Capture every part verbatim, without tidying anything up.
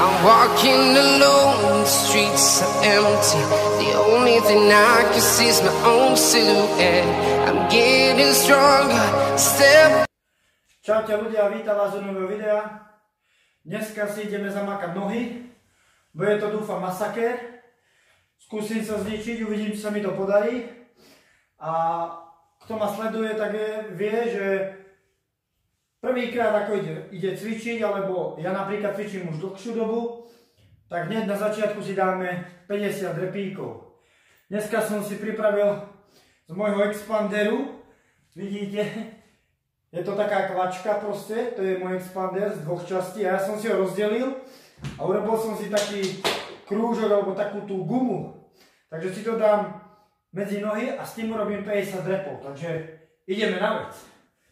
I'm walking alone, the streets are empty. The only thing I can see is my own silhouette. I'm getting stronger, step. Čaute ľudia, vítam vás do nového videa. Dneska si ideme zamakať nohy. Bude to, dúfam, masakér. Skúsim sa zničiť, uvidím, či sa mi to podarí. A kto ma sleduje, tak je, vie, že prvýkrát ako ide, ide cvičiť, alebo ja napríklad cvičím už dlhšiu dobu, tak hneď na začiatku si dáme päťdesiat repíkov. Dneska som si pripravil z môjho expanderu, vidíte, je to taká kvačka proste, to je môj expander z dvoch častí a ja som si ho rozdelil a urobil som si taký krúžok alebo takú tú gumu. Takže si to dám medzi nohy a s tým urobím päťdesiat repov, takže ideme na vec.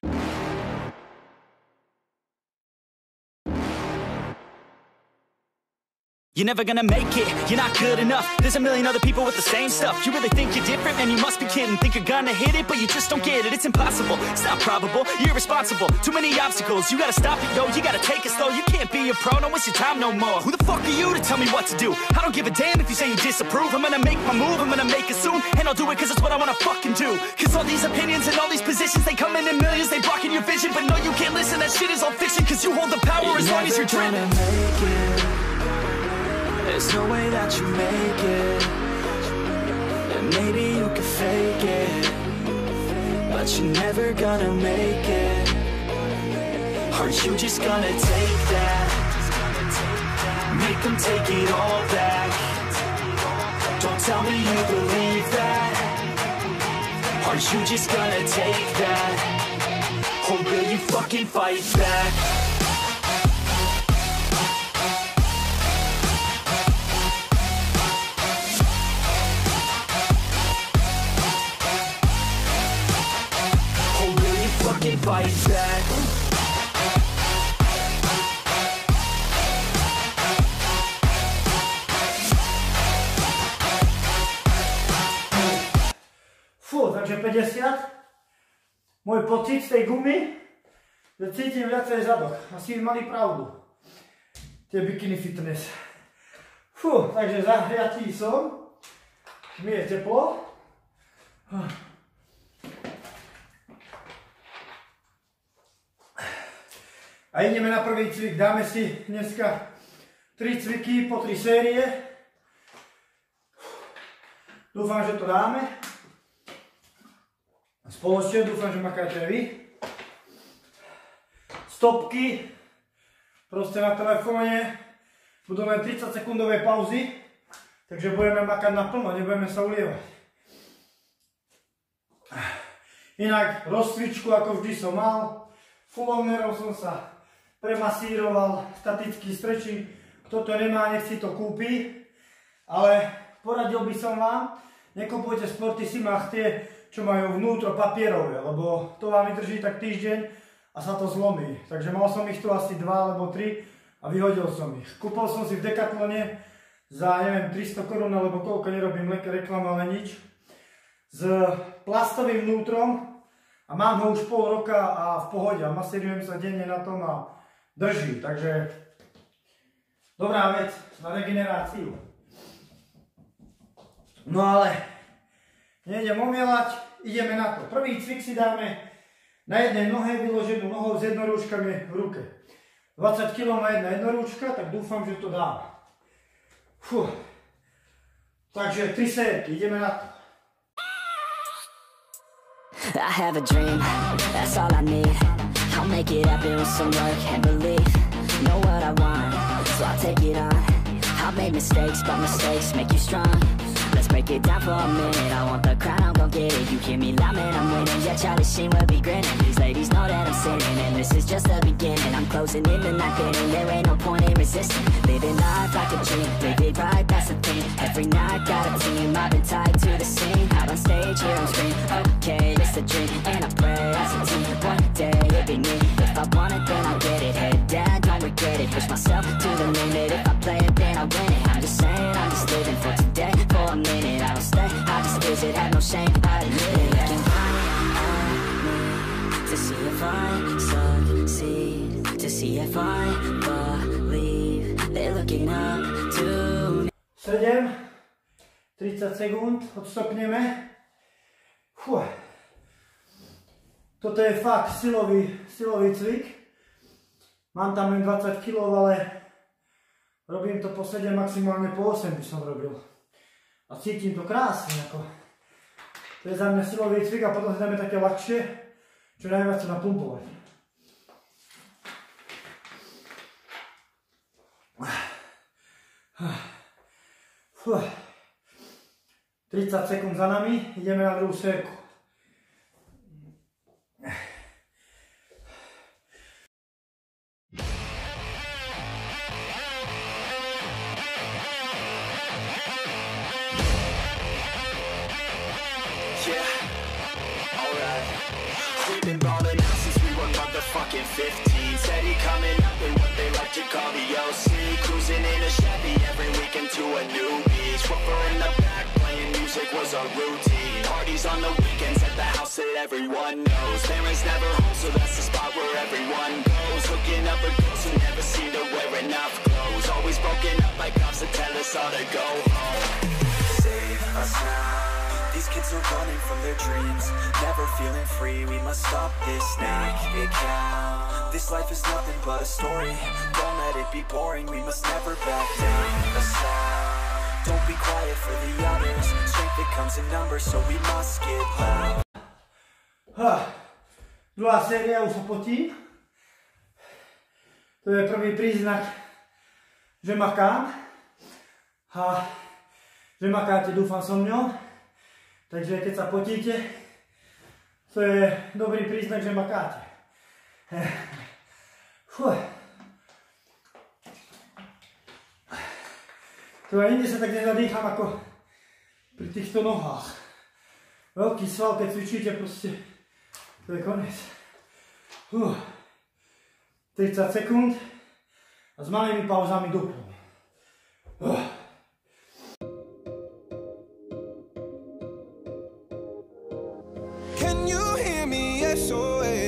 You're never gonna make it, you're not good enough. There's a million other people with the same stuff. You really think you're different? Man, you must be kidding. Think you're gonna hit it, but you just don't get it. It's impossible, it's not probable, you're irresponsible. Too many obstacles, you gotta stop it, yo. You gotta take it slow, you can't be a pro. Don't waste your time no more. Who the fuck are you to tell me what to do? I don't give a damn if you say you disapprove. I'm gonna make my move, I'm gonna make it soon. And I'll do it cause it's what I wanna fucking do. Cause all these opinions and all these positions, they come in in millions. They blocking your vision, but no, you can't listen. That shit is all fiction. Cause you hold the power as long as you're driven. There's no way that you make it. And maybe you can fake it, but you're never gonna make it. Are you just gonna take that? Make them take it all back. Don't tell me you believe that. Are you just gonna take that? Or will you fucking fight back? Fight back. Fú, takže päťdesiat. Môj pocit z tej gumy, že cítim viacej zadok. Asi mali pravdu. Tie bikini fitness. Fú, takže zahriatý som. Mi je teplo. A ideme na prvý cvik, dáme si dneska tri cviky po tri série. Dúfam, že to dáme. Spoločne dúfam, že makáte vy. Stopky, proste na telefóne, budú len tridsať sekundové pauzy, takže budeme makať naplno, nebudeme sa ulievať. Inak rozcvičku, ako vždy som mal, full-ownerov som sa premasíroval, statický stretching. Kto to nemá, nech si to kúpi. Ale poradil by som vám, nekupujte Sportissima tie, čo majú vnútro papierové, lebo to vám vydrží tak týždeň a sa to zlomí. Takže mal som ich tu asi dva alebo tri a vyhodil som ich. Kúpil som si v Decathlone za, neviem, tristo korún alebo koľko, nerobím reklamu, ale nič. S plastovým vnútrom a mám ho už pol roka a v pohode a masírujem sa denne na tom a drží, takže dobrá vec na regeneráciu. No ale nejdem omielať, ideme na to. Prvý cvik si dáme na jednej nohe vyloženú nohou s jednorúčkami v ruke. dvadsať kilogramov má jedna jednorúčka, tak dúfam, že to dám. Fú. Takže tri sérky, ideme na to. I have a dream, that's all I need. I'll make it happen with some work and belief. Know what I want, so I'll take it on. I've made mistakes, but mistakes make you strong. Let's break it down for a minute. I want the crown, I'm gon' get it. You hear me loud, man, I'm winning. Yeah, Charlie Sheen will be grinning. These ladies know that I'm sinning, and this is just the beginning. I'm closing in the night inning, there ain't no point in resisting. Living life like a dream, live it right, that's the thing. Every night got a team, I've been tied to the scene. Out on stage, here I'm screaming, okay, it's a dream. And I pray as a team, one day it'll be me. If I want it, then I'll get it. Head down, don't regret it. Push myself to the limit. If I play it, then I'll win it. I'm just saying, I'm just living for today. For a minute, I don't stay, I just visit, have no shame, I admit it. Looking right at me to see if I succeed, to see if I believe. They're looking waking up to sedem, tridsať sekúnd, odstopneme. Fú. Toto je fakt silový, silový cvik. Mám tam len dvadsať kilogramov, ale robím to po sedem, maximálne po osem by som robil. A cítim to krásne. Ako. To je za mňa silový cvik a potom si dáme také ľahšie, čo najviac sa napumpovať. Fú. tridsať sekúnd za nami, ideme na druhú sérku. fifteen, steady coming up in what they like to call the O C. Cruising in a Chevy every weekend to a new beach. Whooper in the back playing music was our routine. Parties on the weekends at the house that everyone knows. Parents never home, so that's the spot where everyone goes. Hooking up with girls who never seem to wear enough clothes. Always broken up by cops that tell us all to go home. Save us now. These kids are running from their dreams, never feeling free. We must stop this, make it count. This life is nothing but a story. Don't let it be boring. We must never back down. A sound. Don't be quiet for the others. Strength it comes in numbers, so we must get loud. Ha. Druhá séria, už sa potím. To je prvý príznak, že makám. A že makáte, dúfam so mňou. Takže keď sa potíte, to je dobrý príznak, že makáte. Fú. To aj inde sa tak nezadýcham ako pri týchto nohách. Veľký sval, keď cvičíte, proste to je koniec. Fú. tridsať sekúnd a s malými pauzami duplom. Uh. S O S,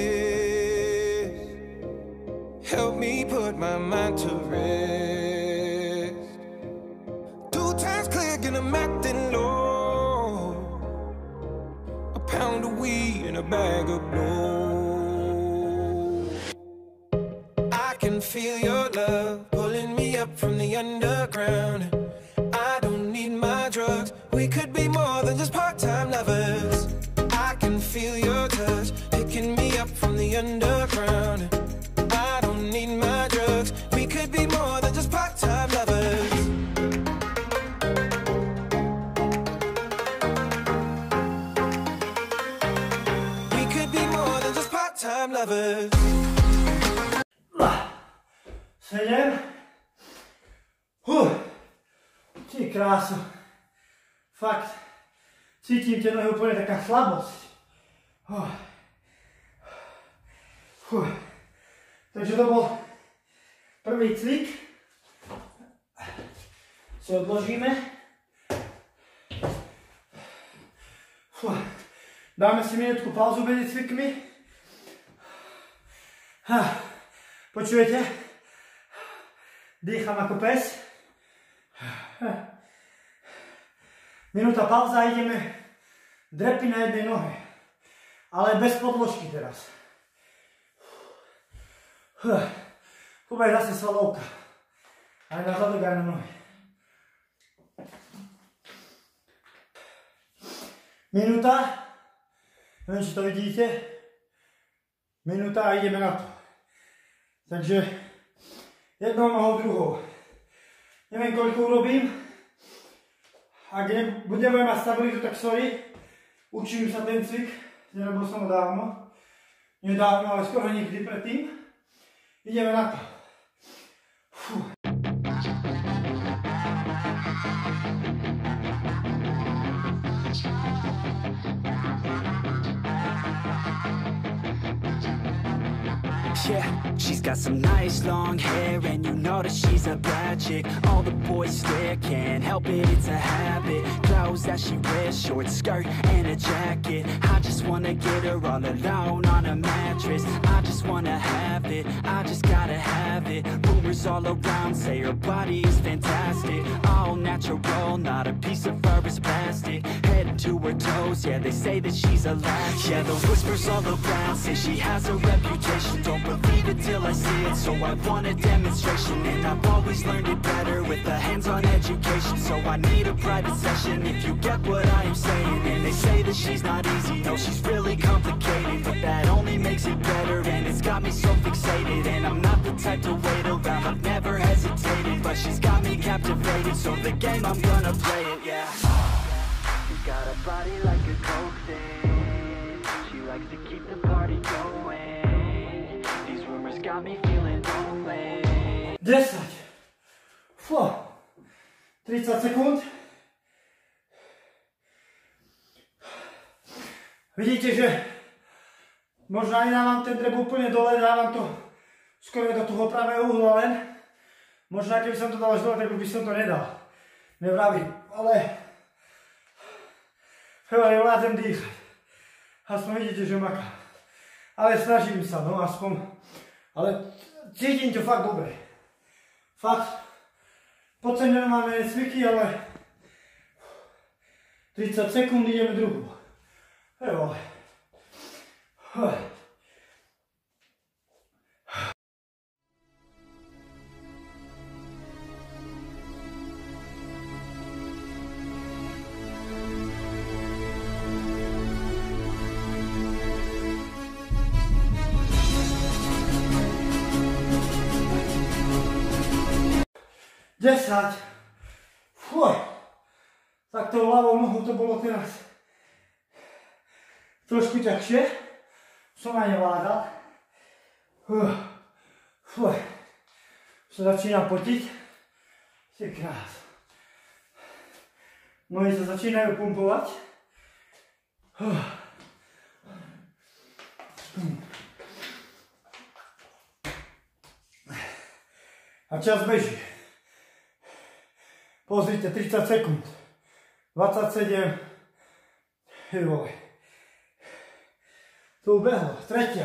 help me put my mind to rest. Two times clear, and I'm acting low. A pound of weed and a bag of blow. I can feel your love pulling me up from the underground. I don't need my drugs. We could be more than just part-time lovers. I can feel your touch picking me up from the underground. I don't need my drugs. We could be more than just part-time lovers. We could be more than just part-time lovers. Sedem. Huh. Ty krásu. Fakt. Cítim tie nohy úplne taká slabosť. Oh. Fuh. Takže to bol prvý cvik. Si odložíme. Fuh. Dáme si minútku pauzu medzi cvikmi. Ha. Počujete? Dýcham ako pes. Minúta pauza, ideme drepy na jednej nohe. Ale bez podložky teraz. Tu je zase svalovka. Aj na zadok, aj na nohy. Minúta. Neviem, či to vidíte. Minúta a ideme na to. Takže jednou nohou, druhou. Neviem, koľko urobím. Ak budeme mať stabilitu, tak sorry. Učím sa ten cvik. Nerobil som ho dávno. Nedávno, ale skoro nikdy predtým. Ideme na to. Fú. Yeah, she's got some nice long hair, and you know that she's a bad chick. All the boys stare, can't help it, it's a habit. Clothes that she wears, short skirt and a jacket. I just wanna get her all alone on a mattress. I just wanna have it, I just gotta have it. Rumors all around say her body is fantastic. All natural, not a piece of fur is plastic. Head to her toes, yeah, they say that she's a latch. Yeah, the whispers all around say she has a reputation. Don't believe it till I see it, so I want a demonstration. And I've always learned it better with a hands-on education. So I need a private session if you get what I am saying. And they say that she's not easy, no, she's really complicated. But that only makes it better, and it's got me so fixated. And I'm not the type to wait around, I've never hesitated. But she's got me captivated, so the game, I'm gonna play it, yeah. She's got a body like a coke thing. She likes to keep the party going. These rumors got me feeling lonely. desať. Fú. tridsať sekúnd. Vidíte, že možno aj dávam ten drep úplne dole, dávam to skoro do toho pravého uhla len. Možno keby som to dal až dole, tak už by som to nedal. Nevravím, ale februári vládzem dýchať. Aspoň vidíte, že makám. Ale snažím sa, no aspoň. Ale cítim to fakt dobre. Fakt. Podceňujem máme cviky, ale tridsať sekúnd ideme druhú. Hej vole. desať. Fuj. Tak tou ľavou nohou to bolo teraz trošku ťažšie. Som aj nevládal. Fuj. Fuj. Sa začínam potiť. Si krás. Nohy sa začínajú pumpovať. Fuj. A čas beží. Pozrite, tridsať sekúnd. dvadsaťsedem. Hej vole. To ubehlo. Tretia.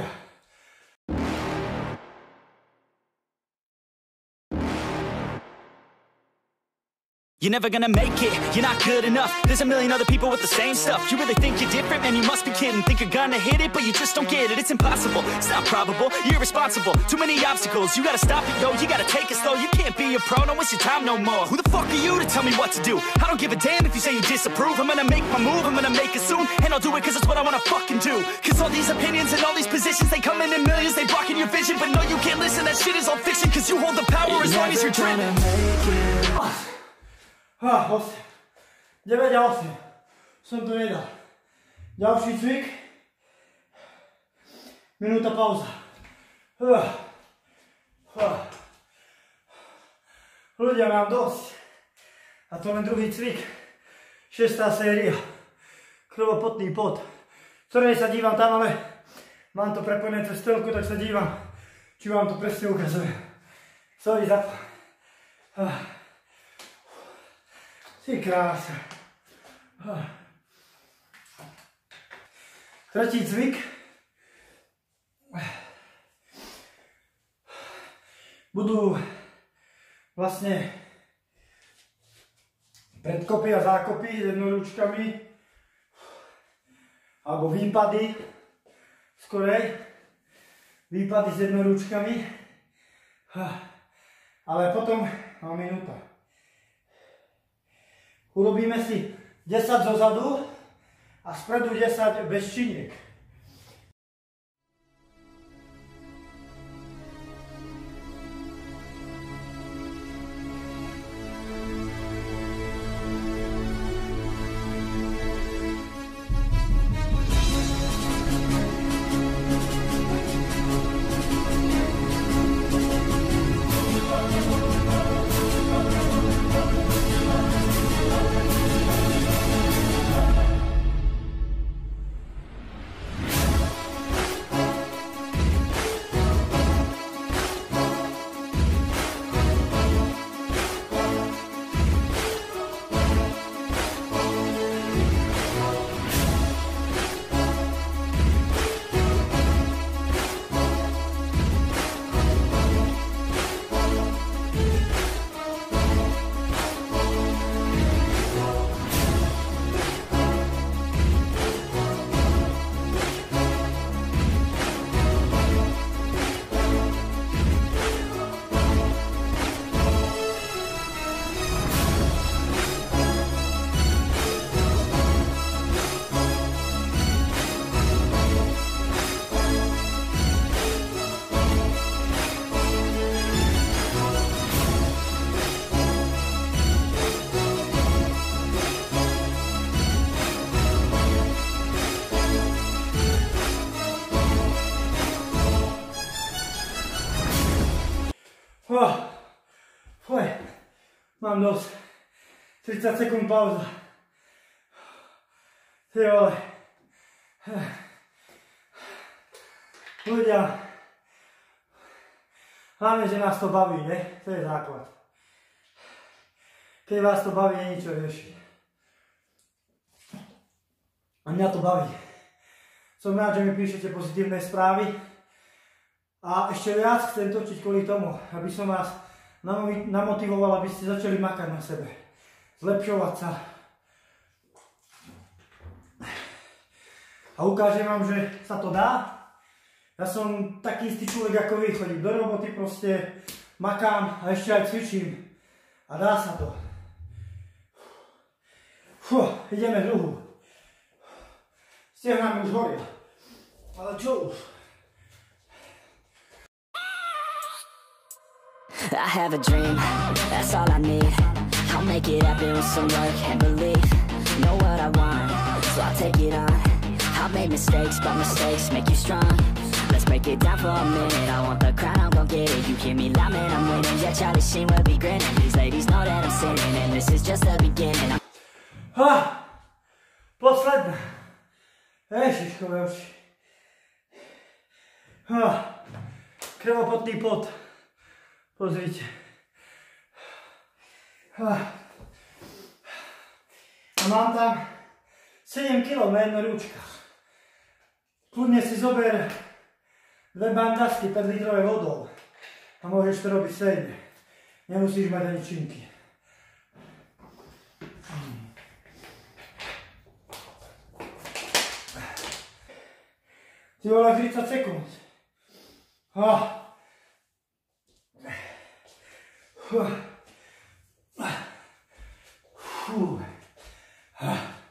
You're never gonna make it, you're not good enough. There's a million other people with the same stuff. You really think you're different? Man, you must be kidding. Think you're gonna hit it, but you just don't get it. It's impossible, it's not probable, you're irresponsible. Too many obstacles, you gotta stop it, yo. You gotta take it slow, you can't be a pro. Don't waste your time no more. Who the fuck are you to tell me what to do? I don't give a damn if you say you disapprove. I'm gonna make my move, I'm gonna make it soon. And I'll do it cause it's what I wanna fucking do. Cause all these opinions and all these positions, they come in in millions. They blocking your vision, but no, you can't listen. That shit is all fiction. Cause you hold the power as long as you're driven. Ha, osem. deväť a osem. Som to nedal. Ďalší cvik. Minúta pauza. Uh. Uh. Ľudia, mám dosť. A to len druhý cvik. Šestá séria. Krvopotný pot. Ktorej sa dívam tam, ale mám to prepojené cez telku, tak sa dívam, či vám to presne ukazuje. Sorry za to. Uh. Ty krása. Tretí cvik. Budú vlastne predkopy a zákopy s jednoručkami alebo výpady skorej. Výpady s jednoručkami. Ale potom mám minúta. Urobíme si desať zozadu a spredu desať bez činiek. Mám dosť. tridsať sekúnd pauza. Ty vole. Ľudia, hlavne, že nás to baví, ne? To je základ. Keď vás to baví, nie je ničo riešiť. A mňa to baví. Som rád, že mi píšete pozitívne správy. A ešte viac chcem točiť kvôli tomu, aby som vás namotivoval, aby ste začali makať na sebe. Zlepšovať sa. A ukážem vám, že sa to dá. Ja som taký istý človek ako vy, chodím do roboty, proste makám a ešte aj cvičím. A dá sa to. Fú, ideme druhú. Stehná mi už horia. Ale čo už? I have a dream, that's all I need. I'll make it happen with some work and belief. Know what I want, so I'll take it on. I've made mistakes, but mistakes make you strong. Let's break it down for a minute. I want the crown, I'm gon' get it. You hear me loud, man, I'm winning. Yeah, Charlie Sheen will be grinning. These ladies know that I'm sinning, and this is just the beginning. I'm Ha! Posledná. Ježiškové oči. Ha! Krvopotný pot. Pozrite. Ha! A mám tam sedem kilogramov na jednej ručke. Kľudne si zober dve bandasky päť litrové vodou a môžeš to robiť stejne. Nemusíš mať ani činky. Ty vole, tridsať sekúnd. Ha. Fú. Fú. Ha.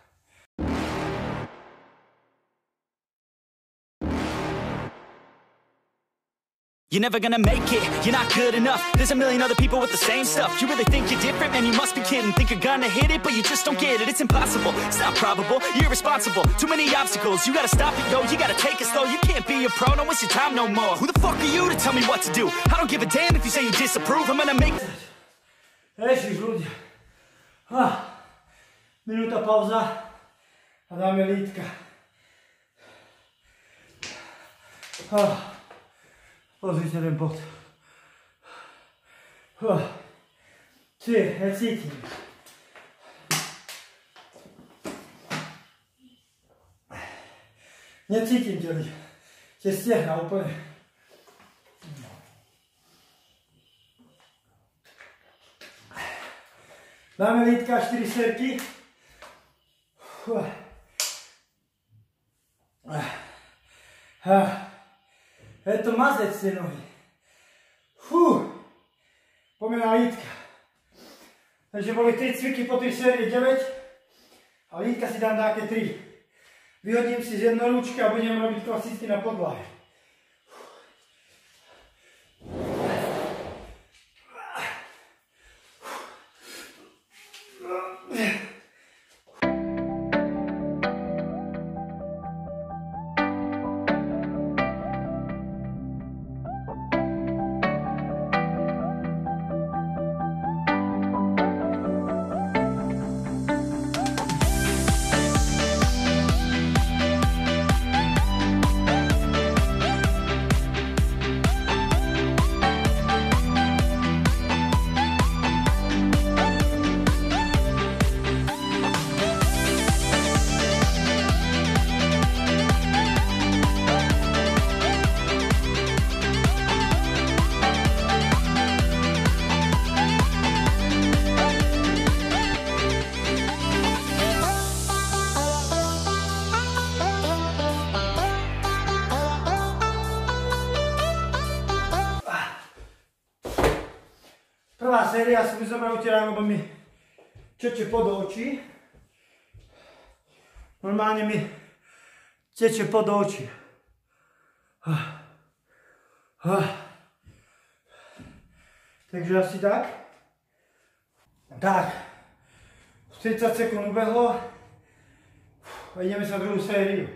You're never gonna make it, you're not good enough. There's a million other people with the same stuff. You really think you're different? Man, you must be kidding. Think you're gonna hit it, but you just don't get it. It's impossible, it's not probable, you're irresponsible. Too many obstacles, you gotta stop it, yo. You gotta take it slow, you can't be a pro. Don't waste your time no more. Who the fuck are you to tell me what to do? I don't give a damn if you say you disapprove. I'm gonna make... Ježiš, ľudia. Ha. Minúta pauza a dáme lítka. Ha. Pozrite ten pot. Čiže, ja cítim. Necítim tie, tie stehna úplne. Dáme lítka štyri sérky. Ha. Je to mazec tie nohy. Fú. Poďme na lítka. Takže boli tri cviky po tri série deväť. A lítka si dám také tri. Vyhodím si z jednorúčky a budem robiť klasicky na podlahe. Prvá séria si mi zobral utierám, lebo mi teče pod oči. Normálne mi teče pod oči. Takže asi tak. Tak. tridsať sekúnd ubehlo. A ideme sa druhú sériu.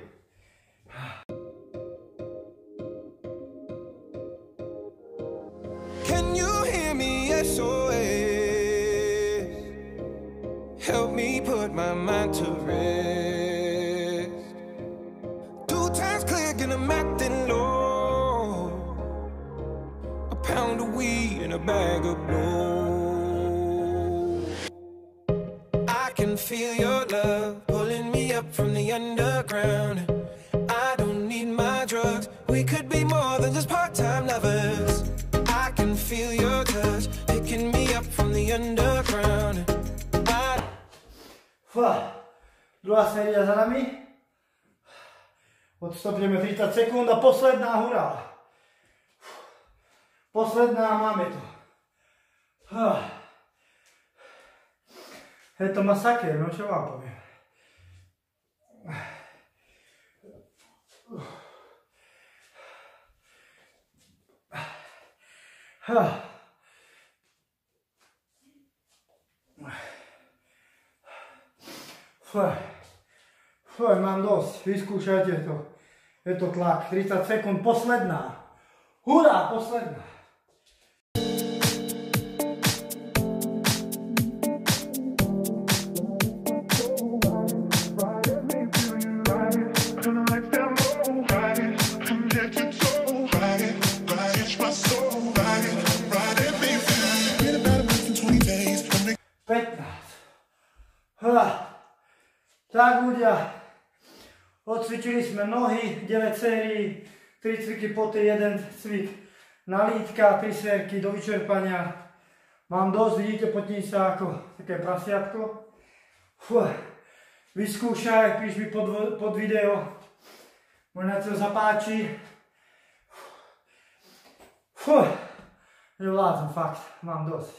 Can you hear me? S O S. put my mind to rest. Two times clear, and I'm acting low. A pound of weed and a bag of blow. I can feel your love pulling me up from the underground. I don't need my drugs. We could be more than just part-time lovers. I can feel your touch picking me up from the underground. I... Fá, druhá séria za nami. Odstopneme tridsať sekúnd a posledná, hurá. Posledná, máme to. Je to masakér, no čo vám poviem. Fuj, fuj, mám dosť, vyskúšajte to. Je to tlak, tridsať sekúnd, posledná. Hurá, posledná. pätnásť. Tak ľudia, odcvičili sme nohy, deväť sérií, tri cviky poty, jeden cvik na lítka, tri sérky do vyčerpania. Mám dosť, vidíte, potím sa ako také prasiatko. Fuh. Vyskúšaj, píš mi pod, pod video, možno sa zapáči. Fuh. Nevládzem, fakt, mám dosť.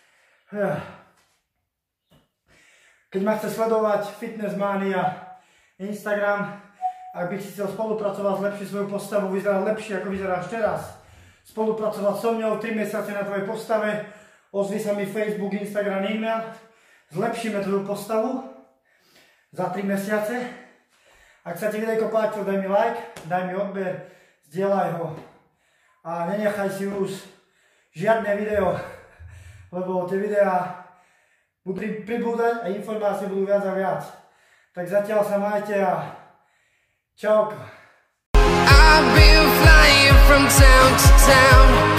Keď ma chce sledovať Fitness Mania, Instagram, ak by si chcel spolupracovať, zlepšiť svoju postavu, vyzerať lepšie ako vyzeráš teraz, spolupracovať so mňou tri mesiace na tvojej postave, ozvi sa mi Facebook, Instagram, e-mail, zlepšíme tvoju postavu za tri mesiace. Ak sa ti videjko páčilo, daj mi like, daj mi odber, zdieľaj ho a nenechaj si už žiadne video, lebo tie videá budú pribúdať a informácie budú viac a viac. Tak zatiaľ sa majte a čauko. I've been flying from town to town.